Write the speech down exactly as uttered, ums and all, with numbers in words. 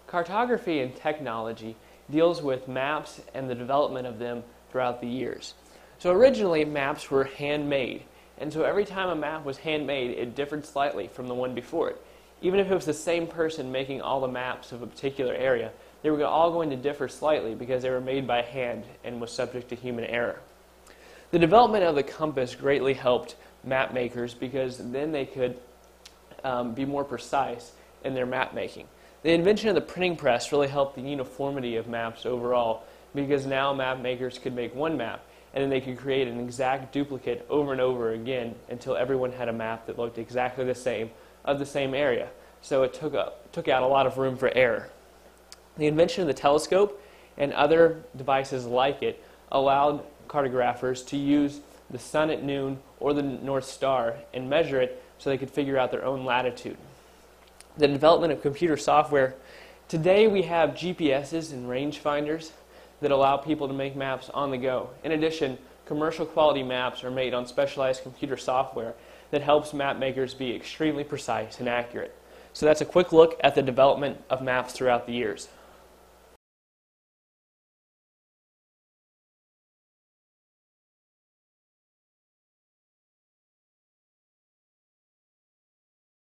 Cartography and technology deals with maps and the development of them throughout the years. So originally maps were handmade, and so every time a map was handmade it differed slightly from the one before it. Even if it was the same person making all the maps of a particular area, they were all going to differ slightly because they were made by hand and was subject to human error. The development of the compass greatly helped map makers because then they could um, be more precise in their map making. The invention of the printing press really helped the uniformity of maps overall because now map makers could make one map and then they could create an exact duplicate over and over again until everyone had a map that looked exactly the same of the same area. So it took, up, took out a lot of room for error. The invention of the telescope and other devices like it allowed cartographers to use the sun at noon or the North Star and measure it so they could figure out their own latitude. The development of computer software. Today we have G P S's and rangefinders that allow people to make maps on the go. In addition, commercial quality maps are made on specialized computer software that helps map makers be extremely precise and accurate. So that's a quick look at the development of maps throughout the years.